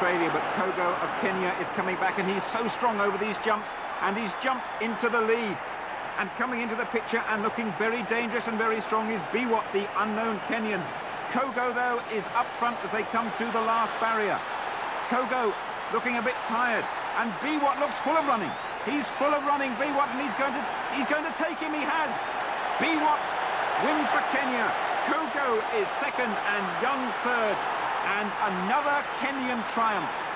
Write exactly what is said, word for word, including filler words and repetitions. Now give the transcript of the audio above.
Australia, but Kogo of Kenya is coming back, and he's so strong over these jumps, and he's jumped into the lead. And coming into the picture and looking very dangerous and very strong is Biwott, the unknown Kenyan. Kogo, though, is up front as they come to the last barrier. Kogo looking a bit tired, and Biwott looks full of running. He's full of running, Biwott, and he's going to he's going to take him. He has. Biwott wins for Kenya. Kogo is second and Young third, and another Kenyan triumph.